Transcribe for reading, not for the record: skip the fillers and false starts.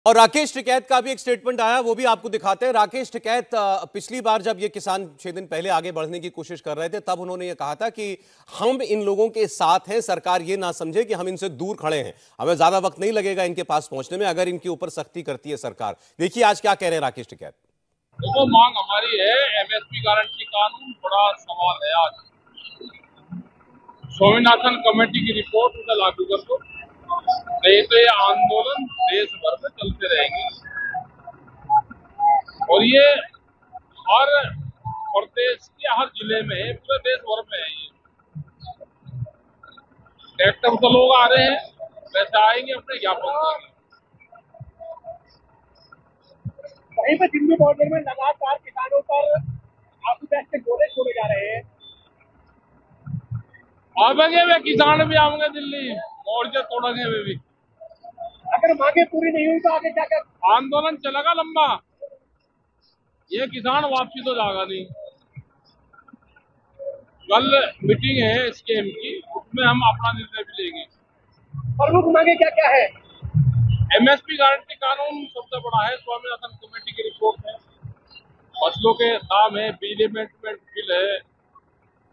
और राकेश टिकैत का भी एक स्टेटमेंट आया, वो भी आपको दिखाते हैं। राकेश टिकैत पिछली बार जब ये किसान 6 दिन पहले आगे बढ़ने की कोशिश कर रहे थे, तब उन्होंने ये कहा था कि हम इन लोगों के साथ हैं, सरकार ये ना समझे कि हम इनसे दूर खड़े हैं, हमें ज्यादा वक्त नहीं लगेगा इनके पास पहुंचने में अगर इनके ऊपर सख्ती करती है सरकार। देखिए आज क्या कह रहे हैं राकेश टिकैत। देखो, मांग हमारी है एमएसपी गारंटी कानून। बड़ा सवाल है आज। स्वामीनाथन कमेटी की रिपोर्ट उसे लागू कर दो, नहीं तो ये आंदोलन देश भर में चलते रहेंगे। और ये हर प्रदेश के हर जिले में है, पूरे देश भर में है। ये ट्रैक्टर से लोग आ रहे हैं, वैसे आएंगे, अपने ज्ञापन देंगे। वहीं पर दिल्ली बॉर्डर में लगातार किसानों पर आंसू गैस के गोले छोड़े जा रहे हैं। आवेंगे वे किसान भी आवेंगे दिल्ली, मोर्चे तोड़ेंगे वे भी। अगर मांगे पूरी नहीं हुई तो आगे क्या कर आंदोलन चलेगा लंबा। ये किसान वापसी तो जाएगा नहीं। कल मीटिंग है स्कीम की, उसमें हम अपना निर्णय भी लेंगे। प्रमुख मांगे क्या क्या है? एमएसपी गारंटी कानून सबसे बड़ा है, स्वामीनाथन कमेटी की रिपोर्ट है, फसलों के दाम है, बिल बिल है,